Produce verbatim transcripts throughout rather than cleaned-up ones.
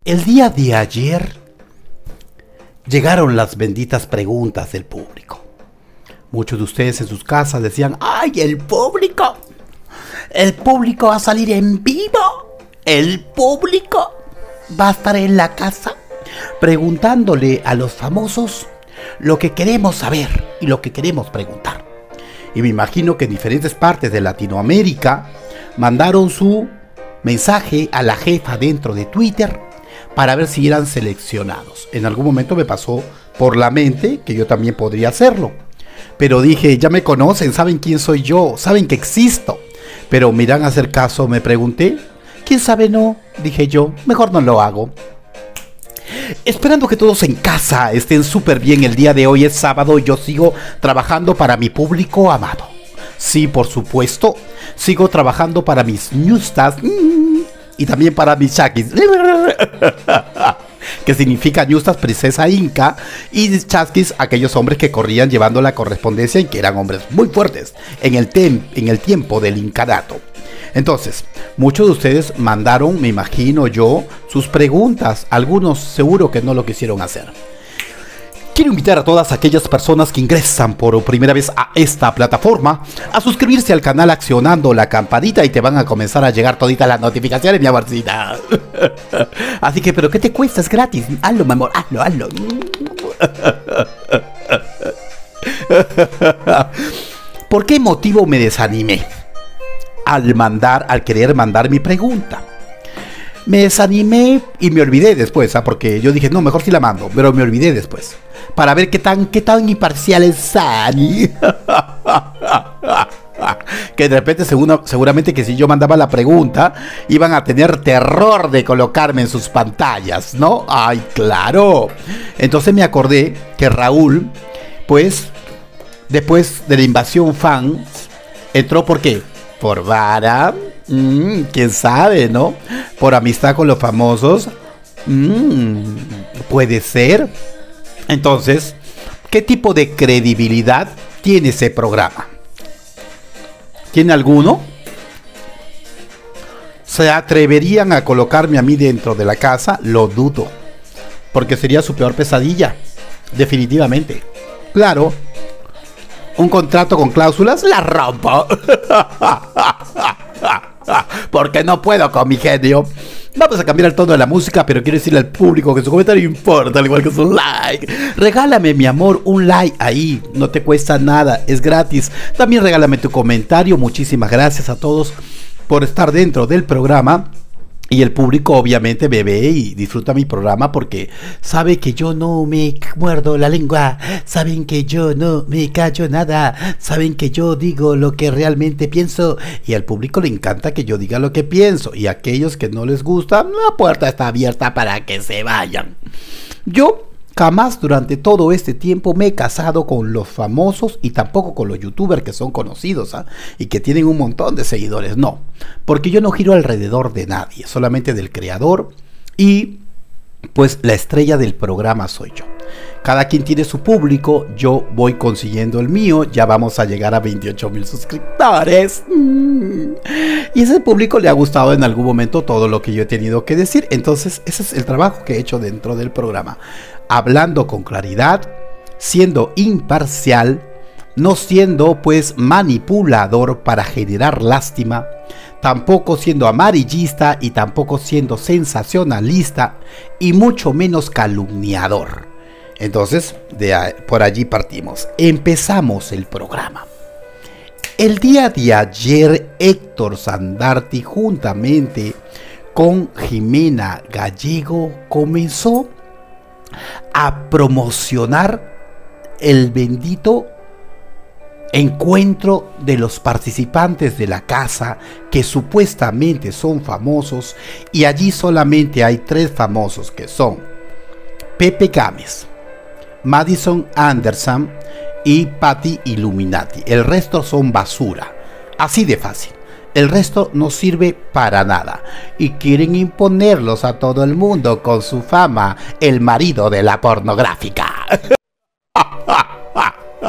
El día de ayer llegaron las benditas preguntas del público. Muchos de ustedes en sus casas decían: ¡ay, el público! El público va a salir en vivo. El público va a estar en la casa preguntándole a los famosos lo que queremos saber y lo que queremos preguntar. Y me imagino que en diferentes partes de Latinoamérica mandaron su mensaje a la jefa dentro de Twitter para ver si eran seleccionados. En algún momento me pasó por la mente que yo también podría hacerlo, pero dije: ya me conocen, saben quién soy yo, saben que existo, pero me irán a hacer caso. Me pregunté, quién sabe, no, dije yo, mejor no lo hago. Esperando que todos en casa estén súper bien. El día de hoy es sábado y yo sigo trabajando para mi público amado. Sí, por supuesto, sigo trabajando para mis ñustas mmm, y también para mis chakis, que significa ñustas, princesa inca, y chasquis, aquellos hombres que corrían llevando la correspondencia y que eran hombres muy fuertes en el, tem en el tiempo del incanato. Entonces, muchos de ustedes mandaron, me imagino yo, sus preguntas. Algunos seguro que no lo quisieron hacer. Quiero invitar a todas aquellas personas que ingresan por primera vez a esta plataforma a suscribirse al canal accionando la campanita y te van a comenzar a llegar toditas las notificaciones, mi amorcita. Así que, ¿pero qué te cuesta? Es gratis. Hazlo, mi amor, hazlo, hazlo. ¿Por qué motivo me desanimé al mandar, al querer mandar mi pregunta? Me desanimé y me olvidé después, ¿ah? Porque yo dije, no, mejor sí la mando, pero me olvidé después, para ver qué tan, qué tan imparcial es Sani. Que de repente, seguro, seguramente que si yo mandaba la pregunta, iban a tener terror de colocarme en sus pantallas, ¿no? ¡Ay, claro! Entonces me acordé que Raúl, pues, después de la invasión fans, entró, ¿por qué? Por vara, mmm, quién sabe, ¿no? Por amistad con los famosos, mmm, puede ser. Entonces, ¿qué tipo de credibilidad tiene ese programa? ¿Tiene alguno? ¿Se atreverían a colocarme a mí dentro de la casa? Lo dudo, porque sería su peor pesadilla, definitivamente. Claro, un contrato con cláusulas, la rompo. Porque no puedo con mi genio. Vamos a cambiar el tono de la música, pero quiero decirle al público que su comentario importa, al igual que su like. Regálame, mi amor, un like ahí, no te cuesta nada, es gratis. También regálame tu comentario. Muchísimas gracias a todos por estar dentro del programa. Y el público obviamente me ve y disfruta mi programa porque sabe que yo no me muerdo la lengua, saben que yo no me callo nada, saben que yo digo lo que realmente pienso y al público le encanta que yo diga lo que pienso, y a aquellos que no les gusta, la puerta está abierta para que se vayan. Yo jamás durante todo este tiempo me he casado con los famosos y tampoco con los youtubers que son conocidos, ¿eh? Y que tienen un montón de seguidores. No, porque yo no giro alrededor de nadie, solamente del creador, y pues la estrella del programa soy yo. Cada quien tiene su público, yo voy consiguiendo el mío, ya vamos a llegar a veintiocho mil suscriptores. Mm. Y ese público le ha gustado en algún momento todo lo que yo he tenido que decir, entonces ese es el trabajo que he hecho dentro del programa. Hablando con claridad, siendo imparcial, no siendo pues manipulador para generar lástima, tampoco siendo amarillista y tampoco siendo sensacionalista y mucho menos calumniador. Entonces, de ahí, por allí partimos. Empezamos el programa. El día de ayer, Héctor Sandarti, juntamente con Jimena Gallego, comenzó a promocionar el bendito encuentro de los participantes de la casa que supuestamente son famosos, y allí solamente hay tres famosos, que son Pepe Gámez, Madison Anderson y Patty Illuminati. El resto son basura, así de fácil. El resto no sirve para nada y quieren imponerlos a todo el mundo con su fama, el marido de la pornográfica.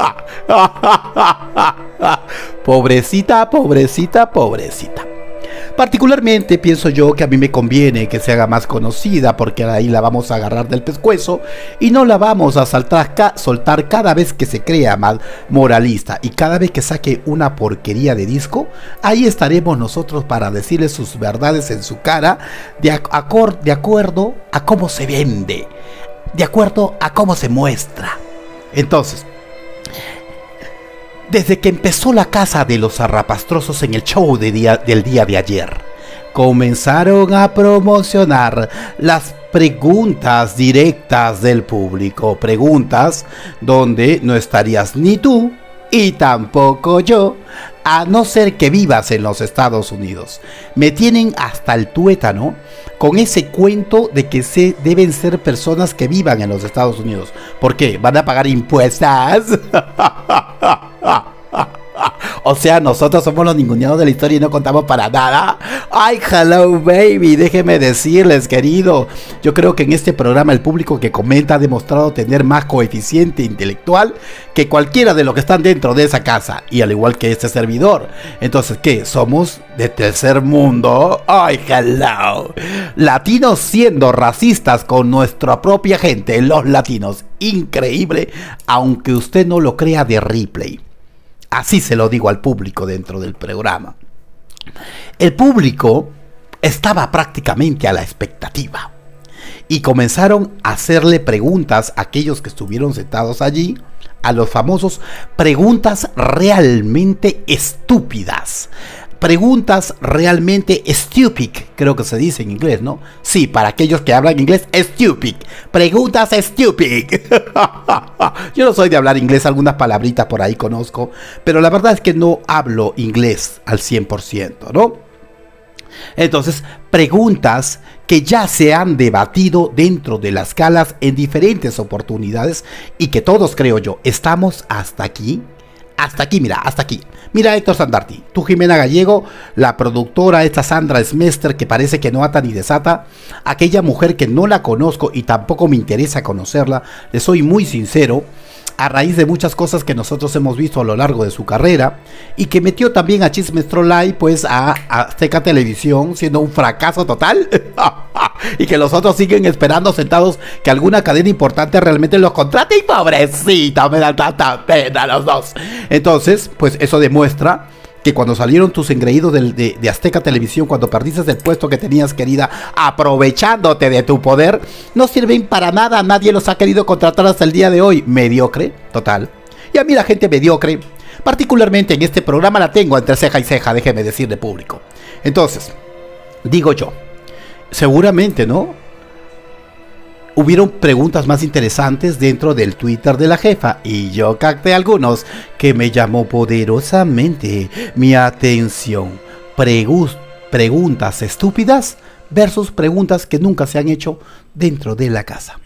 Pobrecita, pobrecita, pobrecita. Particularmente pienso yo que a mí me conviene que se haga más conocida, porque ahí la vamos a agarrar del pescuezo y no la vamos a saltar ca soltar cada vez que se crea mal moralista, y cada vez que saque una porquería de disco, ahí estaremos nosotros para decirle sus verdades en su cara, de, acor de acuerdo a cómo se vende, de acuerdo a cómo se muestra. Entonces, desde que empezó la casa de los zarrapastrosos en el show de día, del día de ayer, comenzaron a promocionar las preguntas directas del público. Preguntas donde no estarías ni tú y tampoco yo, a no ser que vivas en los Estados Unidos. Me tienen hasta el tuétano con ese cuento de que se deben ser personas que vivan en los Estados Unidos. ¿Por qué? ¿Van a pagar impuestos? O sea, nosotros somos los ninguneados de la historia y no contamos para nada. Ay, hello baby, déjeme decirles, querido, yo creo que en este programa el público que comenta ha demostrado tener más coeficiente intelectual que cualquiera de los que están dentro de esa casa, y al igual que este servidor. Entonces, ¿qué? ¿Somos de tercer mundo? Ay, hello. Latinos siendo racistas con nuestra propia gente, los latinos. Increíble, aunque usted no lo crea, de Ripley. Así se lo digo al público dentro del programa. El público estaba prácticamente a la expectativa y comenzaron a hacerle preguntas a aquellos que estuvieron sentados allí, a los famosos, preguntas realmente estúpidas. Preguntas realmente stupid, creo que se dice en inglés, ¿no? Sí, para aquellos que hablan inglés, stupid. Preguntas stupid. Yo no soy de hablar inglés, algunas palabritas por ahí conozco, pero la verdad es que no hablo inglés al cien por ciento, ¿no? Entonces, preguntas que ya se han debatido dentro de las calas en diferentes oportunidades y que todos, creo yo, estamos hasta aquí. Hasta aquí, mira, hasta aquí. Mira, Héctor Sandarti, tú, Jimena Gallego, la productora, esta Sandra Smester, que parece que no ata ni desata, aquella mujer que no la conozco y tampoco me interesa conocerla, le soy muy sincero, a raíz de muchas cosas que nosotros hemos visto a lo largo de su carrera, y que metió también a Chismes Trolley, pues a Azteca Televisión, siendo un fracaso total, y que los otros siguen esperando sentados que alguna cadena importante realmente los contrate, y pobrecita, me da tanta pena los dos. Entonces, pues eso demuestra que cuando salieron tus engreídos de, de, de Azteca Televisión, cuando perdiste el puesto que tenías, querida, aprovechándote de tu poder, no sirven para nada. Nadie los ha querido contratar hasta el día de hoy. Mediocre, total. Y a mí la gente mediocre, particularmente en este programa, la tengo entre ceja y ceja, déjeme decir, de público. Entonces, digo yo, seguramente, ¿no? Hubieron preguntas más interesantes dentro del Twitter de la jefa, y yo capté algunos que me llamó poderosamente mi atención. Pregu preguntas estúpidas versus preguntas que nunca se han hecho dentro de la casa.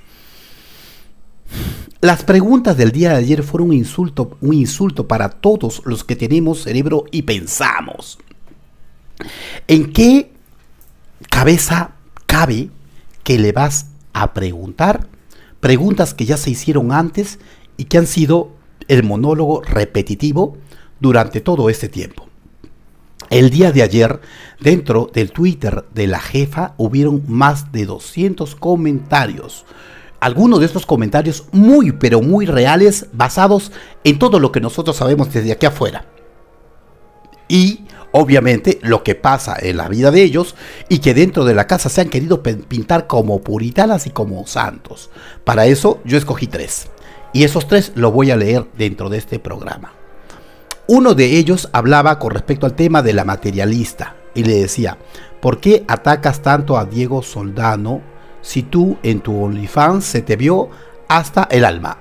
Las preguntas del día de ayer fueron un insulto, un insulto para todos los que tenemos cerebro y pensamos. ¿En qué cabeza cabe que le vas a preguntar preguntas que ya se hicieron antes y que han sido el monólogo repetitivo durante todo este tiempo? El día de ayer, dentro del Twitter de la jefa, hubieron más de doscientos comentarios. Algunos de estos comentarios muy pero muy reales, basados en todo lo que nosotros sabemos desde aquí afuera. Y obviamente lo que pasa en la vida de ellos, y que dentro de la casa se han querido pintar como puritanas y como santos. Para eso yo escogí tres, y esos tres lo voy a leer dentro de este programa. Uno de ellos hablaba con respecto al tema de la materialista y le decía: ¿por qué atacas tanto a Diego Soldano si tú en tu OnlyFans se te vio hasta el alma?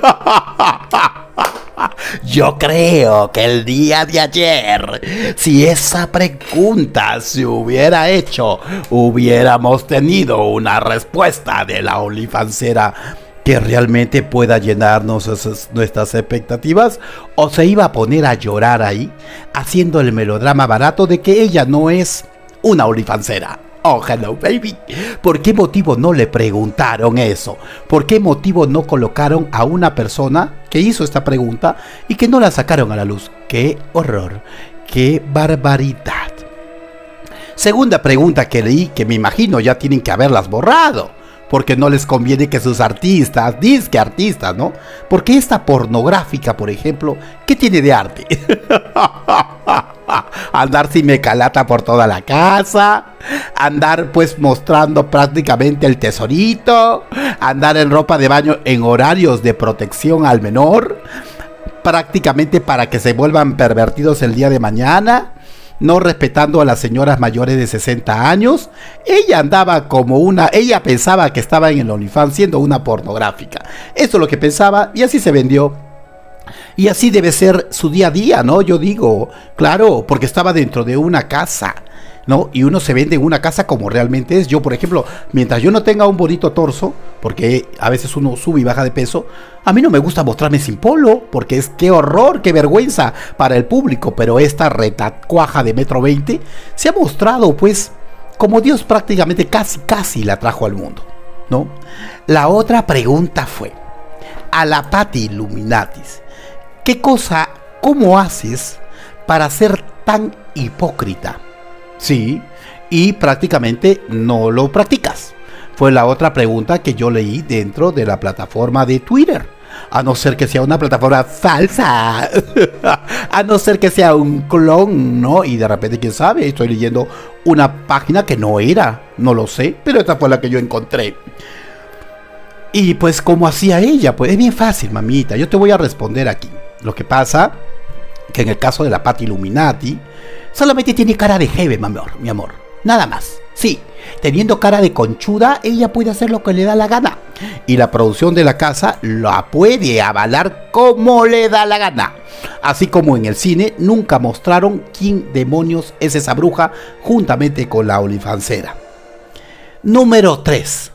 Yo creo que el día de ayer, si esa pregunta se hubiera hecho, hubiéramos tenido una respuesta de la OnlyFansera que realmente pueda llenarnos esas, nuestras expectativas, o se iba a poner a llorar ahí, haciendo el melodrama barato de que ella no es una OnlyFansera. Oh, hello baby. ¿Por qué motivo no le preguntaron eso? ¿Por qué motivo no colocaron a una persona que hizo esta pregunta y que no la sacaron a la luz? ¡Qué horror! ¡Qué barbaridad! Segunda pregunta que leí, que me imagino ya tienen que haberlas borrado, porque no les conviene que sus artistas, disque artistas, ¿no? Porque esta pornográfica, por ejemplo, ¿qué tiene de arte? Andar sin mecalata por toda la casa, andar pues mostrando prácticamente el tesorito, andar en ropa de baño en horarios de protección al menor, prácticamente para que se vuelvan pervertidos el día de mañana, no respetando a las señoras mayores de sesenta años. Ella andaba como una, ella pensaba que estaba en el OnlyFans siendo una pornográfica. Eso es lo que pensaba y así se vendió. Y así debe ser su día a día, ¿no? Yo digo, claro, porque estaba dentro de una casa, ¿no? Y uno se vende en una casa como realmente es. Yo, por ejemplo, mientras yo no tenga un bonito torso, porque a veces uno sube y baja de peso, a mí no me gusta mostrarme sin polo, porque es qué horror, qué vergüenza para el público. Pero esta retacuaja de metro veinte se ha mostrado, pues, como Dios prácticamente casi, casi la trajo al mundo, ¿no? La otra pregunta fue, a la Patti Illuminatis, ¿qué cosa, cómo haces para ser tan hipócrita? Sí, y prácticamente no lo practicas. Fue la otra pregunta que yo leí dentro de la plataforma de Twitter. A no ser que sea una plataforma falsa. A no ser que sea un clon, ¿no? Y de repente, quién sabe, estoy leyendo una página que no era. No lo sé, pero esta fue la que yo encontré. Y pues, ¿cómo hacía ella? Pues es bien fácil, mamita. Yo te voy a responder aquí. Lo que pasa, que en el caso de la Patti Illuminati, solamente tiene cara de jeve, mi amor, mi amor. Nada más. Sí, teniendo cara de conchuda, ella puede hacer lo que le da la gana. Y la producción de la casa la puede avalar como le da la gana. Así como en el cine nunca mostraron quién demonios es esa bruja juntamente con la OnlyFansera. Número tres.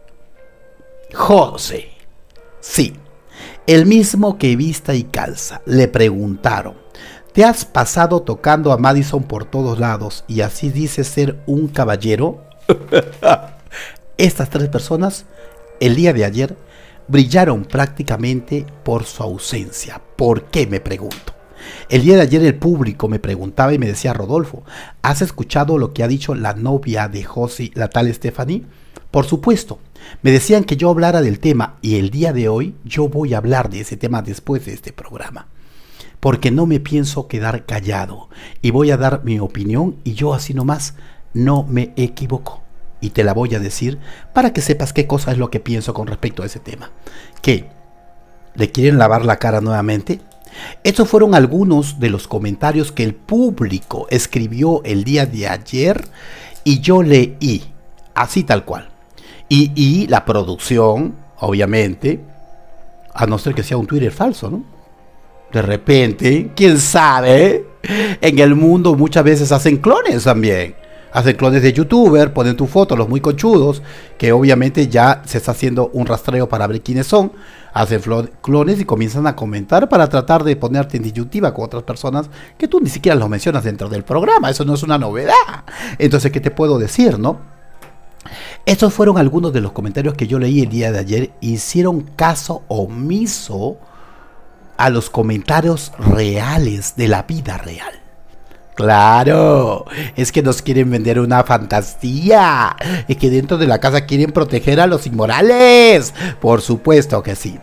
José. Sí, el mismo que vista y calza. Le preguntaron, ¿te has pasado tocando a Madison por todos lados y así dices ser un caballero? Estas tres personas, el día de ayer, brillaron prácticamente por su ausencia. ¿Por qué? Me pregunto. El día de ayer el público me preguntaba y me decía, Rodolfo, ¿has escuchado lo que ha dicho la novia de José, la tal Stephanie? Por supuesto. Me decían que yo hablara del tema y el día de hoy yo voy a hablar de ese tema después de este programa. Porque no me pienso quedar callado y voy a dar mi opinión y yo así nomás no me equivoco. Y te la voy a decir para que sepas qué cosa es lo que pienso con respecto a ese tema. ¿Qué? ¿Le quieren lavar la cara nuevamente? Estos fueron algunos de los comentarios que el público escribió el día de ayer y yo leí, así tal cual. Y, y la producción, obviamente, a no ser que sea un Twitter falso, ¿no? De repente, quién sabe, en el mundo muchas veces hacen clones también. Hacen clones de youtuber, ponen tu foto, los muy conchudos, que obviamente ya se está haciendo un rastreo para ver quiénes son. Hacen clones y comienzan a comentar para tratar de ponerte en disyuntiva con otras personas que tú ni siquiera los mencionas dentro del programa. Eso no es una novedad. Entonces, ¿qué te puedo decir, no? Estos fueron algunos de los comentarios que yo leí el día de ayer. Hicieron caso omiso a los comentarios reales de la vida real. Claro, es que nos quieren vender una fantasía. Es que dentro de la casa quieren proteger a los inmorales. Por supuesto que sí.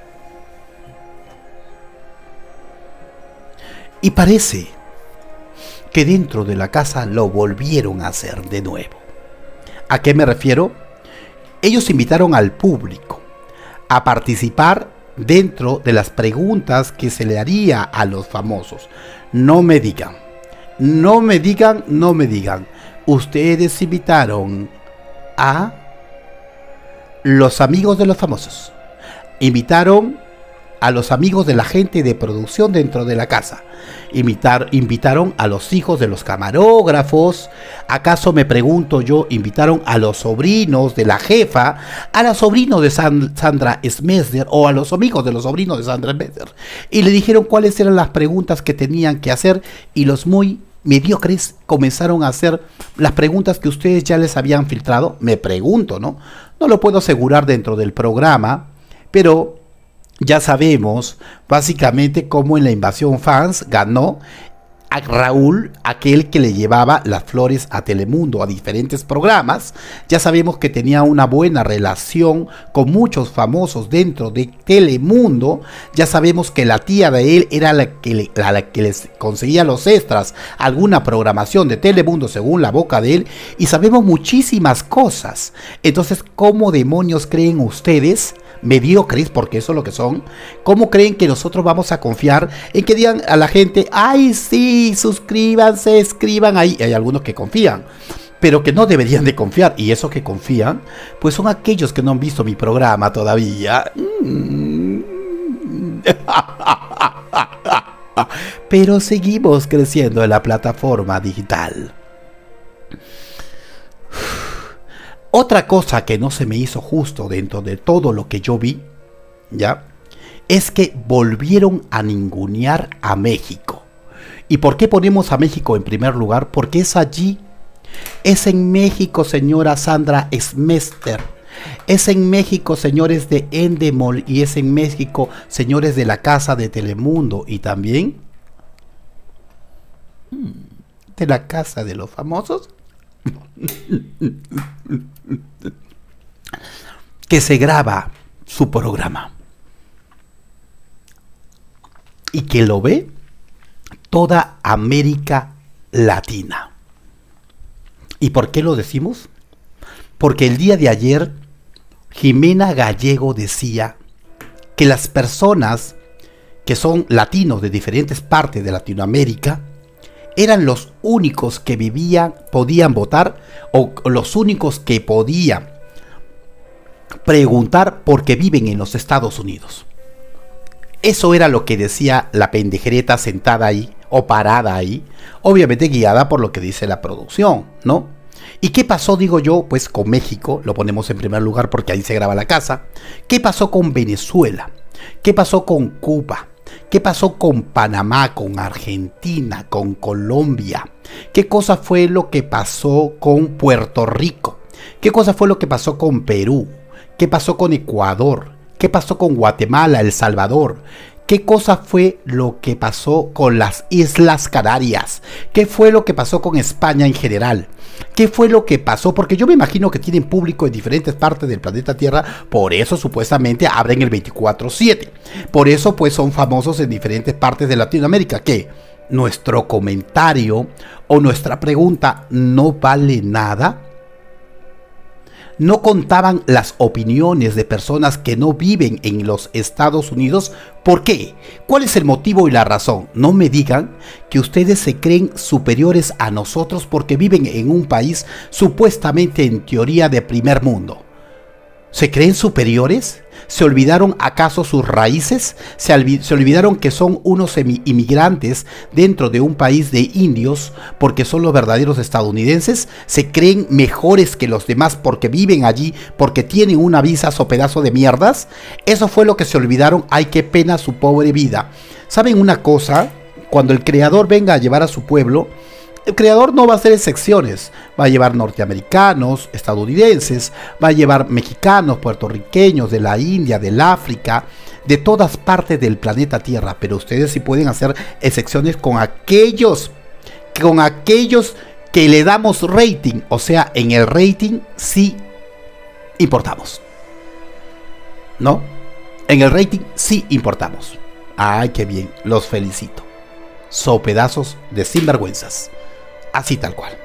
Y parece que dentro de la casa lo volvieron a hacer de nuevo. ¿A qué me refiero? Ellos invitaron al público a participar dentro de las preguntas que se le haría a los famosos. No me digan, no me digan, no me digan. Ustedes invitaron a los amigos de los famosos. Invitaron a los amigos de la gente de producción dentro de la casa. Invitar, invitaron a los hijos de los camarógrafos. ¿Acaso, me pregunto yo, invitaron a los sobrinos de la jefa, a los sobrinos de San, Sandra Smesder o a los amigos de los sobrinos de Sandra Smesder? Y le dijeron cuáles eran las preguntas que tenían que hacer y los muy mediocres comenzaron a hacer las preguntas que ustedes ya les habían filtrado. Me pregunto, ¿no? No lo puedo asegurar dentro del programa, pero ya sabemos básicamente cómo en la invasión fans ganó a Raúl, aquel que le llevaba las flores a Telemundo, a diferentes programas. Ya sabemos que tenía una buena relación con muchos famosos dentro de Telemundo. Ya sabemos que la tía de él era la que, le, la, la que les conseguía los extras, alguna programación de Telemundo según la boca de él. Y sabemos muchísimas cosas. Entonces, ¿cómo demonios creen ustedes, mediocres, porque eso es lo que son, cómo creen que nosotros vamos a confiar en que digan a la gente, ay sí, suscríbanse, escriban ahí? Hay algunos que confían, pero que no deberían de confiar, y esos que confían, pues son aquellos que no han visto mi programa todavía. Pero seguimos creciendo en la plataforma digital. Otra cosa que no se me hizo justo dentro de todo lo que yo vi, ¿ya?, es que volvieron a ningunear a México. ¿Y por qué ponemos a México en primer lugar? Porque es allí, es en México, señora Sandra Smester, es en México, señores de Endemol, y es en México, señores de la Casa de Telemundo, y también de la Casa de los Famosos, que se graba su programa y que lo ve toda América Latina. ¿Y por qué lo decimos? Porque el día de ayer Jimena Gallego decía que las personas que son latinos de diferentes partes de Latinoamérica eran los únicos que vivían, podían votar, o los únicos que podían preguntar porque viven en los Estados Unidos. Eso era lo que decía la pendejereta sentada ahí, o parada ahí, obviamente guiada por lo que dice la producción, ¿no? ¿Y qué pasó, digo yo, pues con México? Lo ponemos en primer lugar porque ahí se graba la casa. ¿Qué pasó con Venezuela? ¿Qué pasó con Cuba? ¿Qué pasó con Panamá, con Argentina, con Colombia? ¿Qué cosa fue lo que pasó con Puerto Rico? ¿Qué cosa fue lo que pasó con Perú? ¿Qué pasó con Ecuador? ¿Qué pasó con Guatemala, El Salvador? ¿Qué cosa fue lo que pasó con las Islas Canarias? ¿Qué fue lo que pasó con España en general? ¿Qué fue lo que pasó? Porque yo me imagino que tienen público en diferentes partes del planeta Tierra, por eso supuestamente abren el veinticuatro siete. Por eso pues son famosos en diferentes partes de Latinoamérica. ¿Qué? ¿Nuestro comentario o nuestra pregunta no vale nada? ¿No contaban las opiniones de personas que no viven en los Estados Unidos? ¿Por qué? ¿Cuál es el motivo y la razón? No me digan que ustedes se creen superiores a nosotros porque viven en un país supuestamente en teoría de primer mundo. ¿Se creen superiores? ¿Se olvidaron acaso sus raíces? ¿Se, ¿Se olvidaron que son unos inmigrantes dentro de un país de indios porque son los verdaderos estadounidenses? ¿Se creen mejores que los demás porque viven allí, porque tienen una visa o pedazo de mierdas? Eso fue lo que se olvidaron. Ay, qué pena su pobre vida. ¿Saben una cosa? Cuando el creador venga a llevar a su pueblo, el creador no va a hacer excepciones, va a llevar norteamericanos, estadounidenses, va a llevar mexicanos, puertorriqueños, de la India, del África, de todas partes del planeta Tierra, pero ustedes sí pueden hacer excepciones con aquellos, con aquellos que le damos rating, o sea, en el rating sí importamos, ¿no? En el rating sí importamos. Ay, qué bien, los felicito. So pedazos de sinvergüenzas. Así tal cual.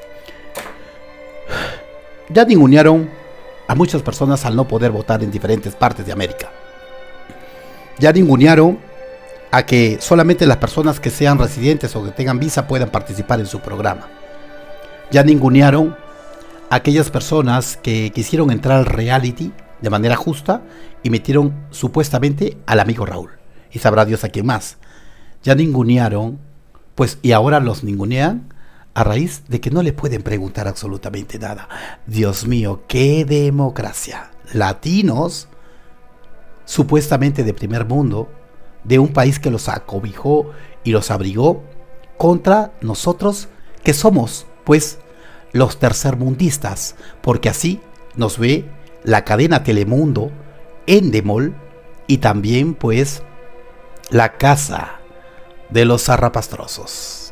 Ya ningunearon a muchas personas al no poder votar en diferentes partes de América. Ya ningunearon a que solamente las personas que sean residentes o que tengan visa puedan participar en su programa. Ya ningunearon a aquellas personas que quisieron entrar al reality de manera justa y metieron supuestamente al amigo Raúl. Y sabrá Dios a quién más. Ya ningunearon, pues, y ahora los ningunean a raíz de que no le pueden preguntar absolutamente nada. Dios mío, qué democracia. Latinos, supuestamente de primer mundo, de un país que los acobijó y los abrigó, contra nosotros que somos, pues, los tercermundistas, porque así nos ve la cadena Telemundo, Endemol y también, pues, la Casa de los Zarrapastrosos.